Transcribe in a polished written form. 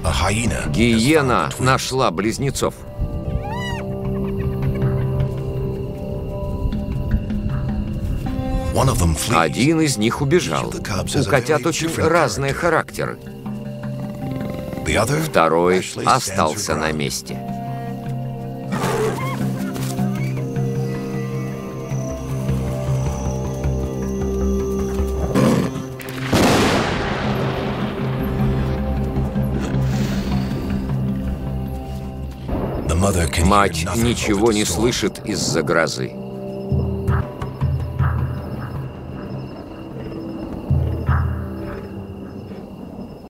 Гиена нашла близнецов. Один из них убежал. У котят очень разные характеры. Второй остался на месте. Мать ничего не слышит из-за грозы.